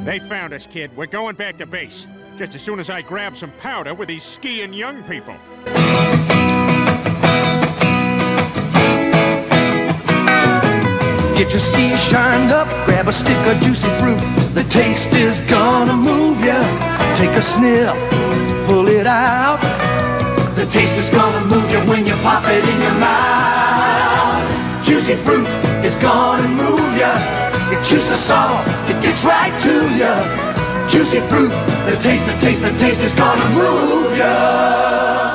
They found us, kid. We're going back to base. Just as soon as I grab some powder with these skiing young people. Get your skis shined up, grab a stick of juicy fruit. The taste is gonna move ya. Take a sniff, pull it out. The taste is gonna move you when you pop it in your mouth. Juicy fruit is gonna move ya. It chews the salt, it gets right to ya. Juicy fruit, the taste is gonna move ya.